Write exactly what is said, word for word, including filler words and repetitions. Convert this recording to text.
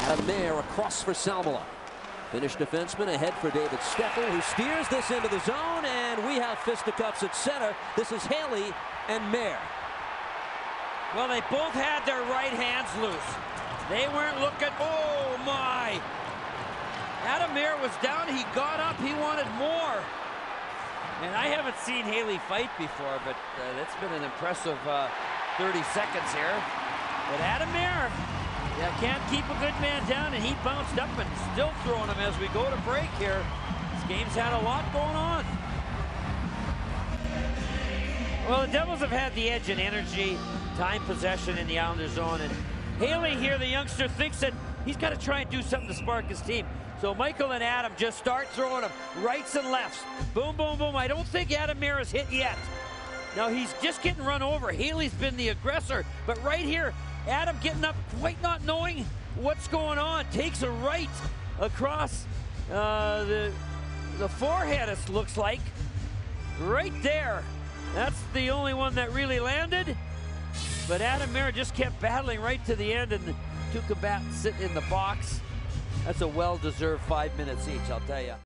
Mayer across for Salmela. Finnish defenseman ahead for David Steffel, who steers this into the zone, and we have fisticuffs at center. This is Haley and Mayer. Well, they both had their right hands loose. They weren't looking. Oh, my. Adam Mayer was down. He got up. He wanted more. And I haven't seen Haley fight before, but uh, that's been an impressive uh, thirty seconds here. But Adam Mayer, yeah, can't keep a good man down, and he bounced up and still throwing him as we go to break here. This game's had a lot going on. Well, the Devils have had the edge in energy, time possession in the Islanders zone, and Haley here, the youngster, thinks that he's got to try and do something to spark his team. So Michael and Adam just start throwing them rights and lefts. Boom, boom, boom. I don't think Adam Mayer has hit yet. Now he's just getting run over. Haley's been the aggressor, but right here, Adam getting up, quite not knowing what's going on. Takes a right across uh, the, the forehead, it looks like. Right there. That's the only one that really landed. But Adam Mayer just kept battling right to the end, and the two combatants sit in the box. That's a well-deserved five minutes each, I'll tell you.